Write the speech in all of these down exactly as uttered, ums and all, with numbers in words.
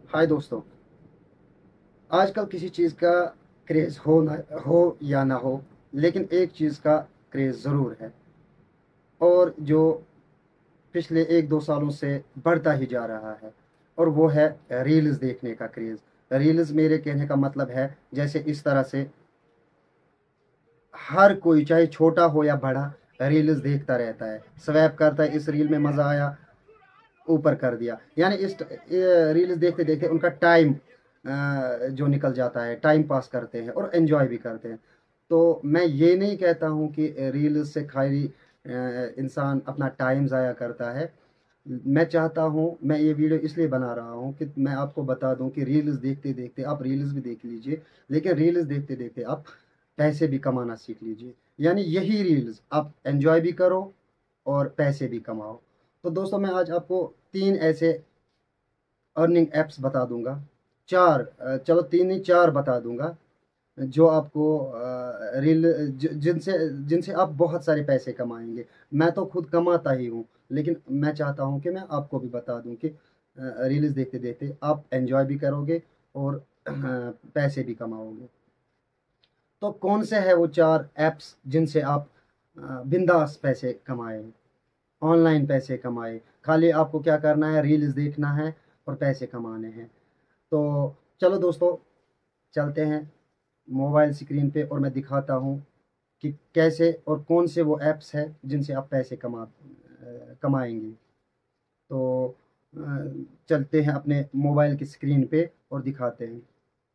हाय दोस्तों। आजकल किसी चीज़ का क्रेज़ हो ना हो या ना हो, लेकिन एक चीज़ का क्रेज़ ज़रूर है, और जो पिछले एक दो सालों से बढ़ता ही जा रहा है, और वो है रील्स देखने का क्रेज़। रील्स मेरे कहने का मतलब है, जैसे इस तरह से हर कोई चाहे छोटा हो या बड़ा रील्स देखता रहता है, स्वैप करता है, इस रील में मज़ा आया, ऊपर कर दिया। यानी इस रील्स देखते देखते उनका टाइम जो निकल जाता है, टाइम पास करते हैं और एंजॉय भी करते हैं। तो मैं ये नहीं कहता हूँ कि रील्स से खाली अ, इंसान अपना टाइम ज़ाया करता है। मैं चाहता हूँ, मैं ये वीडियो इसलिए बना रहा हूँ कि मैं आपको बता दूँ कि रील्स देखते देखते आप रील्स भी देख लीजिए, लेकिन रील्स देखते देखते आप पैसे भी कमाना सीख लीजिए। यानी यही रील्स आप एंजॉय भी करो और पैसे भी कमाओ। तो दोस्तों, मैं आज आपको तीन ऐसे अर्निंग एप्स बता दूंगा। चार अ, चलो तीन नहीं, चार बता दूंगा, जो आपको अ, रील ज- जिनसे जिनसे आप बहुत सारे पैसे कमाएंगे। मैं तो खुद कमाता ही हूँ, लेकिन मैं चाहता हूँ कि मैं आपको भी बता दूं कि रील्स देखते देखते आप एंजॉय भी करोगे और अ, पैसे भी कमाओगे। तो कौन से है वो चार एप्स जिनसे आप अ, बिंदास पैसे कमाए, ऑनलाइन पैसे कमाए। खाली आपको क्या करना है, रील्स देखना है और पैसे कमाने हैं। तो चलो दोस्तों, चलते हैं मोबाइल स्क्रीन पे और मैं दिखाता हूँ कि कैसे और कौन से वो ऐप्स हैं जिनसे आप पैसे कमा अ, कमाएंगे। तो अ, चलते हैं अपने मोबाइल की स्क्रीन पे और दिखाते हैं।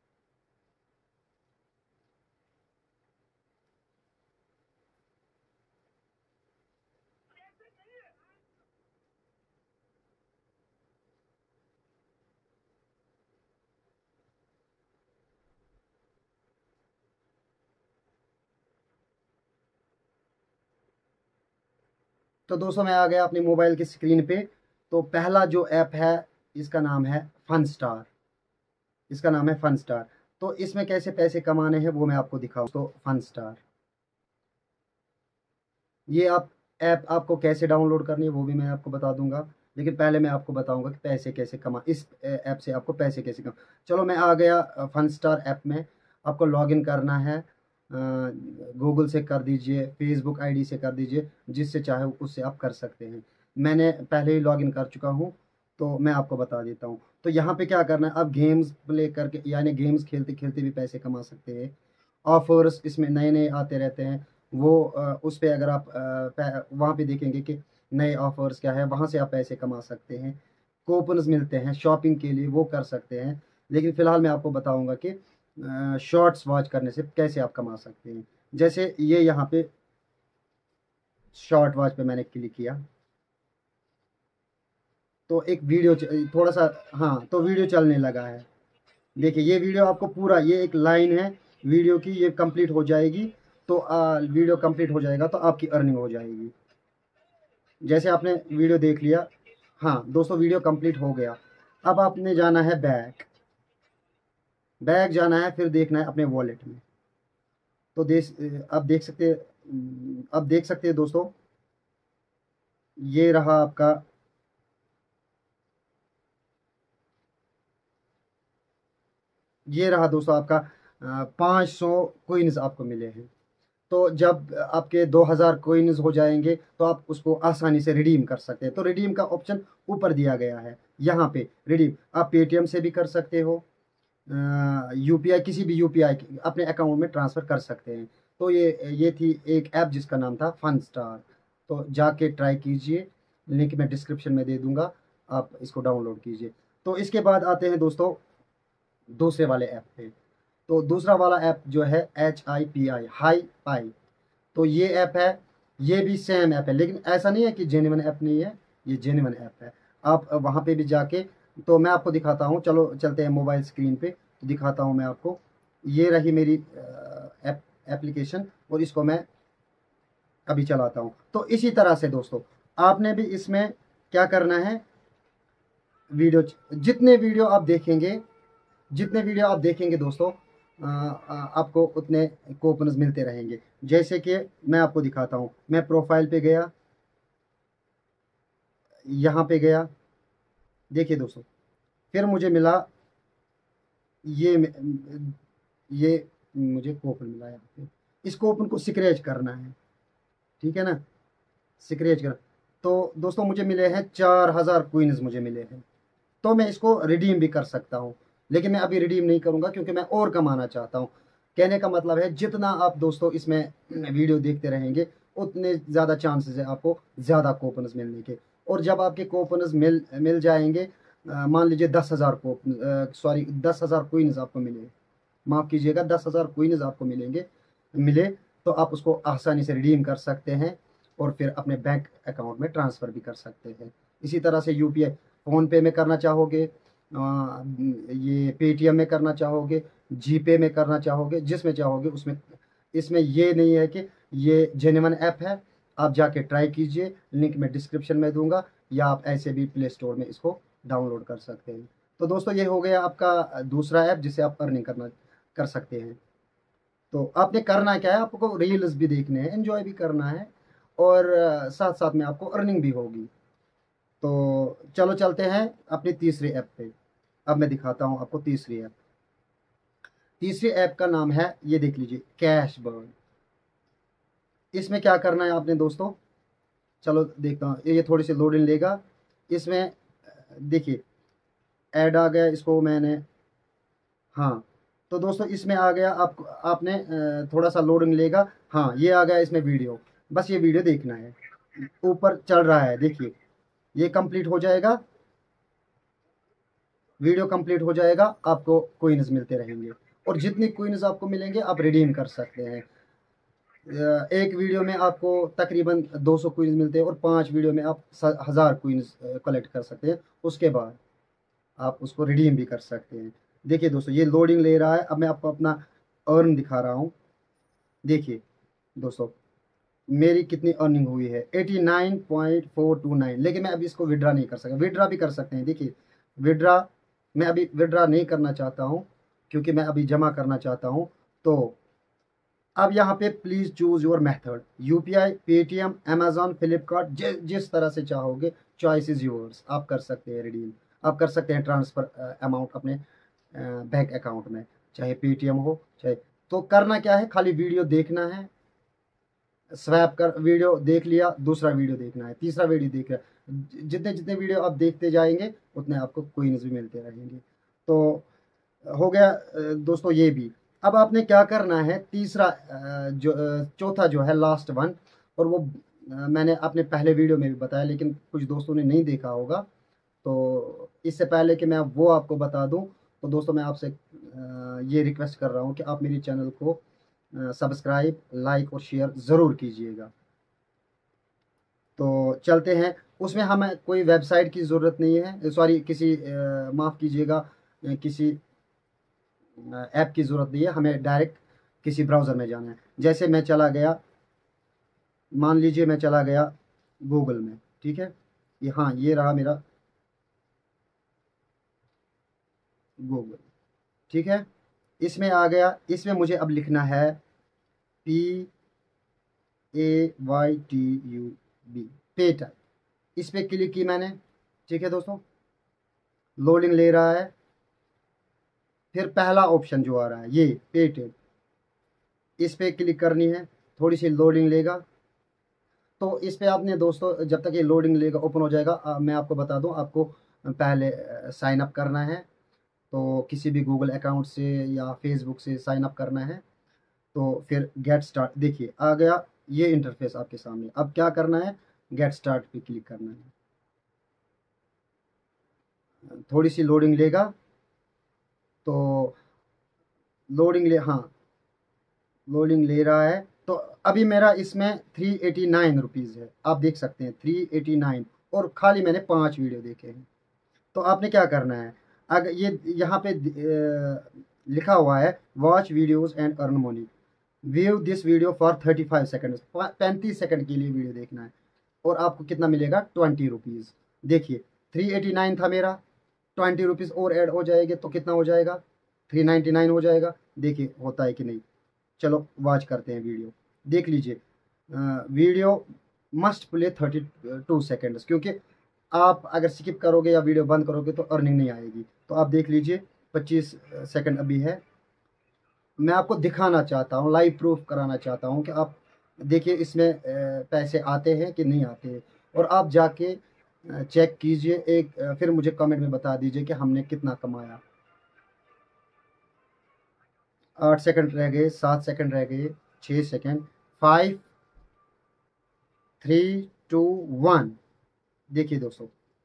तो दोस्तों, मैं आ गया अपनी मोबाइल की स्क्रीन पे। तो पहला जो ऐप है, इसका नाम है फन स्टार। इसका नाम है फन स्टार। तो इसमें कैसे पैसे कमाने हैं वो मैं आपको दिखाऊँ। तो फन स्टार, ये आप ऐप आपको कैसे डाउनलोड करनी है वो भी मैं आपको बता दूंगा। लेकिन पहले मैं आपको बताऊंगा कि पैसे कैसे कमा इस ऐप से आपको पैसे कैसे कमा। चलो, मैं आ गया फन स्टार ऐप में। आपको लॉगिन करना है, गूगल से कर दीजिए, फेसबुक आईडी से कर दीजिए, जिससे चाहे उससे आप कर सकते हैं। मैंने पहले ही लॉगिन कर चुका हूँ, तो मैं आपको बता देता हूँ। तो यहाँ पे क्या करना है, आप गेम्स प्ले करके यानी गेम्स खेलते खेलते भी पैसे कमा सकते हैं। ऑफर्स इसमें नए नए आते रहते हैं। वो अ, उस पे अगर आप वहाँ पे देखेंगे कि नए ऑफर्स क्या है, वहाँ से आप पैसे कमा सकते हैं। कूपन्स मिलते हैं शॉपिंग के लिए, वो कर सकते हैं। लेकिन फ़िलहाल मैं आपको बताऊंगा कि शॉर्ट्स वॉच करने से कैसे आप कमा सकते हैं। जैसे ये यहाँ पे शॉर्ट वॉच पे मैंने क्लिक किया, तो एक वीडियो थोड़ा सा, हाँ, तो वीडियो चलने लगा है। देखिए, ये वीडियो आपको पूरा, ये एक लाइन है वीडियो की, ये कंप्लीट हो जाएगी। तो आ, वीडियो कंप्लीट हो जाएगा तो आपकी अर्निंग हो जाएगी। जैसे आपने वीडियो देख लिया। हाँ दोस्तों, वीडियो कंप्लीट हो गया। अब आपने जाना है बैक। बैक जाना है, फिर देखना है अपने वॉलेट में। तो देख अब देख सकते अब देख सकते हैं दोस्तों, ये रहा आपका। ये रहा दोस्तों आपका पाँच सौ कोइंस आपको मिले हैं। तो जब आपके दो हज़ार कोइंस हो जाएंगे तो आप उसको आसानी से रिडीम कर सकते हैं। तो रिडीम का ऑप्शन ऊपर दिया गया है, यहाँ पे रिडीम आप पेटीएम से भी कर सकते हो, यूपीआई किसी भी यूपीआई अपने अकाउंट में ट्रांसफ़र कर सकते हैं। तो ये ये थी एक ऐप जिसका नाम था फन स्टार। तो जाके ट्राई कीजिए, लिंक मैं डिस्क्रिप्शन में दे दूंगा, आप इसको डाउनलोड कीजिए। तो इसके बाद आते हैं दोस्तों दूसरे वाले ऐप पे। तो दूसरा वाला ऐप जो है H I P I, HiPi. तो ये ऐप है, ये भी सेम ऐप है, लेकिन ऐसा नहीं है कि जेन्युइन ऐप नहीं है, ये जेन्युइन ऐप है। आप वहाँ पे भी जाके, तो मैं आपको दिखाता हूँ, चलो चलते हैं मोबाइल स्क्रीन पे, तो दिखाता हूँ मैं आपको। ये रही मेरी ऐप एप्लीकेशन, और इसको मैं अभी चलाता हूँ। तो इसी तरह से दोस्तों, आपने भी इसमें क्या करना है, वीडियो जितने वीडियो आप देखेंगे जितने वीडियो आप देखेंगे दोस्तों, अ, अ, आपको उतने कूपन्स मिलते रहेंगे। जैसे कि मैं आपको दिखाता हूँ, मैं प्रोफाइल पे गया, यहाँ पे गया, देखिए दोस्तों, फिर मुझे मिला ये मे- ये मुझे कूपन मिला है यहाँ पे। इस कूपन को स्क्रैच करना है, ठीक है ना, स्क्रैच कर। तो दोस्तों मुझे मिले हैं चार हजार क्वींस मुझे मिले हैं, तो मैं इसको रिडीम भी कर सकता हूँ, लेकिन मैं अभी रिडीम नहीं करूंगा क्योंकि मैं और कमाना चाहता हूँ। कहने का मतलब है जितना आप दोस्तों इसमें वीडियो देखते रहेंगे उतने ज़्यादा चांसेस है आपको ज़्यादा कूपन्स मिलने के। और जब आपके कूपन्स मिल मिल जाएंगे, अ, मान लीजिए दस हज़ार कूपन, सॉरी दस हज़ार क्वींस आपको मिले, माफ़ कीजिएगा दस हज़ार क्वींस आपको मिलेंगे, मिले, तो आप उसको आसानी से रिडीम कर सकते हैं और फिर अपने बैंक अकाउंट में ट्रांसफ़र भी कर सकते हैं। इसी तरह से यूपीआई, फ़ोन पे में करना चाहोगे, अ, ये पेटीएम में करना चाहोगे, जीपे में करना चाहोगे, जिसमें चाहोगे उसमें। इसमें ये नहीं है कि ये जेन्युइन ऐप है, आप जाके ट्राई कीजिए, लिंक मैं डिस्क्रिप्शन में दूंगा, या आप ऐसे भी प्ले स्टोर में इसको डाउनलोड कर सकते हैं। तो दोस्तों ये हो गया आपका दूसरा ऐप जिससे आप अर्निंग करना कर सकते हैं। तो आपने करना क्या है, आपको रील्स भी देखने हैं, एंजॉय भी करना है, और अ, साथ साथ में आपको अर्निंग भी होगी। तो चलो चलते हैं अपनी तीसरी ऐप पे। अब मैं दिखाता हूँ आपको तीसरी ऐप। तीसरी ऐप का नाम है, ये देख लीजिए, कैश बर्न। इसमें क्या करना है आपने दोस्तों, चलो देखता हूँ, ये थोड़ी सी लोडिंग लेगा। इसमें अ, देखिए ऐड आ गया, इसको मैंने, हाँ, तो दोस्तों इसमें आ गया, आप आपने अ, थोड़ा सा लोडिंग लेगा। हाँ ये आ गया इसमें वीडियो, बस ये वीडियो देखना है, ऊपर चल रहा है देखिए, ये कंप्लीट हो जाएगा, वीडियो कंप्लीट हो जाएगा, आपको कोइंस मिलते रहेंगे, और जितनी कोइंस आपको मिलेंगे आप रिडीम कर सकते हैं। अ, एक वीडियो में आपको तकरीबन दो सौ कोइंस मिलते हैं, और पांच वीडियो में आप हज़ार कोइंस कलेक्ट कर सकते हैं। उसके बाद आप उसको रिडीम भी कर सकते हैं। देखिए दोस्तों ये लोडिंग ले रहा है, अब मैं आपको अपना अर्न दिखा रहा हूँ। देखिए दोस्तों मेरी कितनी अर्निंग हुई है, eighty nine point four two nine, लेकिन मैं अभी इसको विड्रा नहीं कर सकता। विड्रा भी कर सकते हैं, देखिए विड्रा, मैं अभी विड्रा नहीं करना चाहता हूँ क्योंकि मैं अभी जमा करना चाहता हूँ। तो अब यहाँ पे please choose your method, UPI, Paytm, Amazon, Flipkart, जि, जिस तरह से चाहोगे, चॉइस इज योर्स, आप कर सकते हैं रिडीम, आप कर सकते हैं ट्रांसफर अमाउंट अपने बैंक अकाउंट में, चाहे पेटीएम हो चाहे। तो करना क्या है, खाली वीडियो देखना है, स्वैप कर, वीडियो देख लिया, दूसरा वीडियो देखना है, तीसरा वीडियो देख रहा है, जितने जितने वीडियो आप देखते जाएंगे उतने आपको कोइंस भी मिलते रहेंगे। तो हो गया अ, दोस्तों ये भी। अब आपने क्या करना है, तीसरा अ, जो अ, चौथा जो है लास्ट वन, और वो अ, मैंने अपने पहले वीडियो में भी बताया लेकिन कुछ दोस्तों ने नहीं देखा होगा। तो इससे पहले कि मैं वो आपको बता दूं, तो दोस्तों मैं आपसे अ, ये रिक्वेस्ट कर रहा हूँ कि आप मेरी चैनल को सब्सक्राइब, लाइक और शेयर ज़रूर कीजिएगा। तो चलते हैं, उसमें हमें कोई वेबसाइट की ज़रूरत नहीं है, सॉरी किसी माफ़ कीजिएगा, अ, किसी ऐप की ज़रूरत नहीं है, हमें डायरेक्ट किसी ब्राउज़र में जाना है। जैसे मैं चला गया, मान लीजिए मैं चला गया गूगल में, ठीक है, ये, हाँ ये रहा मेरा गूगल, ठीक है, इसमें आ गया। इसमें मुझे अब लिखना है P A Y T U B, pay type. इस पर क्लिक की मैंने, ठीक है दोस्तों, लोडिंग ले रहा है। फिर पहला ऑप्शन जो आ रहा है ये पे टाइप, इस पर क्लिक करनी है, थोड़ी सी लोडिंग लेगा। तो इस पे आपने दोस्तों जब तक ये लोडिंग लेगा, ओपन हो जाएगा, आ, मैं आपको बता दूं, आपको पहले साइन अप करना है। तो किसी भी गूगल अकाउंट से या फेसबुक से साइन अप करना है। तो फिर गेट स्टार्ट, देखिए आ गया ये इंटरफेस आपके सामने। अब क्या करना है, गेट स्टार्ट पे क्लिक करना है, थोड़ी सी लोडिंग लेगा। तो लोडिंग ले, हाँ लोडिंग ले रहा है। तो अभी मेरा इसमें थ्री एटी नाइन रुपीज़ है, आप देख सकते हैं थ्री एटी नाइन, और खाली मैंने पांच वीडियो देखे हैं। तो आपने क्या करना है, अगर ये यहाँ पे अ, लिखा हुआ है watch videos and earn money, view this video for thirty five second, पैंतीस सेकंड के लिए वीडियो देखना है, और आपको कितना मिलेगा, ट्वेंटी रुपीज़। देखिए थ्री एटी नाइन था मेरा, ट्वेंटी रुपीज़ और ऐड हो जाएंगे तो कितना हो जाएगा, थ्री नाइन्टी नाइन हो जाएगा। देखिए होता है कि नहीं। चलो वॉच करते हैं वीडियो, देख लीजिए। Video must play thirty two seconds, क्योंकि आप अगर स्किप करोगे या वीडियो बंद करोगे तो अर्निंग नहीं आएगी। तो आप देख लीजिए, पच्चीस सेकंड अभी है। मैं आपको दिखाना चाहता हूँ, लाइव प्रूफ कराना चाहता हूँ कि आप देखिए इसमें अ, पैसे आते हैं कि नहीं आते हैं, और आप जाके चेक कीजिए एक, अ, फिर मुझे कमेंट में बता दीजिए कि हमने कितना कमाया। आठ सेकंड रह गए, सात सेकंड रह गए, छः second, five, three, two, one. देखिए दोस्तों,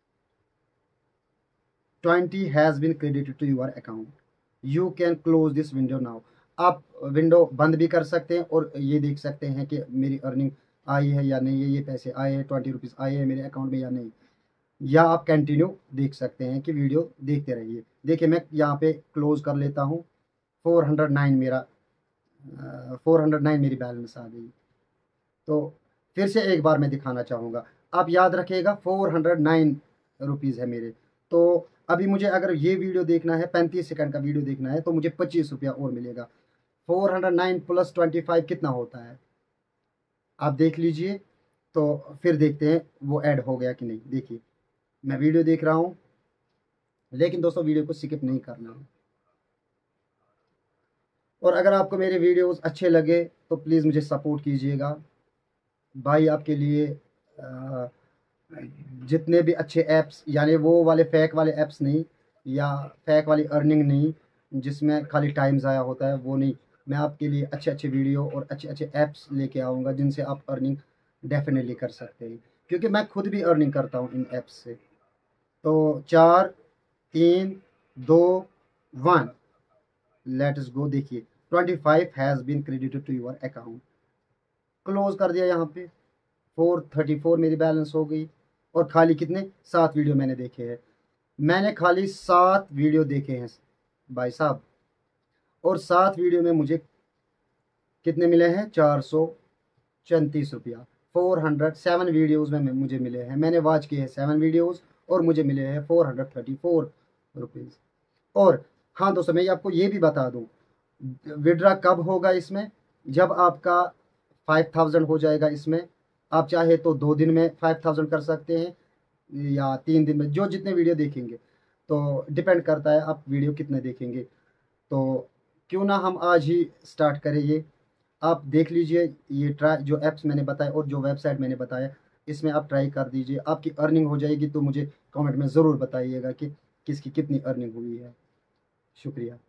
twenty has been credited to your account, you can close this window now. आप विंडो बंद भी कर सकते हैं और ये देख सकते हैं कि मेरी अर्निंग आई है या नहीं है, ये पैसे आए हैं, ट्वेंटी रुपीज़ आए हैं मेरे अकाउंट में या नहीं। या आप कंटिन्यू देख सकते हैं कि वीडियो देखते रहिए। देखिए मैं यहाँ पे क्लोज कर लेता हूँ। फोर हंड्रेड नाइन मेरा फोर हंड्रेड नाइन मेरी बैलेंस आ गई। तो फिर से एक बार मैं दिखाना चाहूँगा, आप याद रखिएगा फोर हंड्रेड नाइन रुपीज़ है मेरे। तो अभी मुझे अगर ये वीडियो देखना है, पैंतीस सेकंड का वीडियो देखना है, तो मुझे पच्चीस रुपया और मिलेगा। Four hundred nine plus twenty five कितना होता है, आप देख लीजिए। तो फिर देखते हैं वो ऐड हो गया कि नहीं। देखिए मैं वीडियो देख रहा हूँ, लेकिन दोस्तों वीडियो को स्किप नहीं करना है। और अगर आपको मेरे वीडियोस अच्छे लगे तो प्लीज़ मुझे सपोर्ट कीजिएगा। भाई आपके लिए आ, जितने भी अच्छे ऐप्स, यानी वो वाले फेक वाले ऐप्स नहीं, या फेक वाली अर्निंग नहीं जिसमें खाली टाइम ज़ाया होता है, वो नहीं। मैं आपके लिए अच्छे अच्छे वीडियो और अच्छे अच्छे ऐप्स लेके आऊँगा जिनसे आप अर्निंग डेफिनेटली कर सकते हैं, क्योंकि मैं खुद भी अर्निंग करता हूँ इन ऐप्स से। तो चार, तीन, दो, वन, लेट्स गो। देखिए twenty five has been credited to your account, close कर दिया। यहाँ पे फोर थर्टी फोर मेरी बैलेंस हो गई। और खाली कितने, सात वीडियो मैंने देखे हैं। मैंने खाली सात वीडियो देखे हैं भाई साहब, और सात वीडियो में मुझे कितने मिले हैं, चार सौ चौंतीस रुपया। फोर हंड्रेड सेवन वीडियोज़ में मुझे मिले हैं, मैंने वॉच किए हैं सेवन वीडियोज़, और मुझे मिले हैं four hundred thirty four rupees. और हाँ दोस्तों, मैं आपको ये भी बता दूँ, विड्रा कब होगा इसमें, जब आपका फाइव थाउजेंड हो जाएगा इसमें। आप चाहे तो दो दिन में फाइव थाउजेंड कर सकते हैं, या तीन दिन में, जो जितने वीडियो देखेंगे। तो डिपेंड करता है आप वीडियो कितने देखेंगे। तो क्यों ना हम आज ही स्टार्ट करें ये। आप देख लीजिए ये ट्राई, जो ऐप्स मैंने बताए और जो वेबसाइट मैंने बताया, इसमें आप ट्राई कर दीजिए। आपकी अर्निंग हो जाएगी तो मुझे कमेंट में ज़रूर बताइएगा कि किसकी कितनी अर्निंग हुई है। शुक्रिया।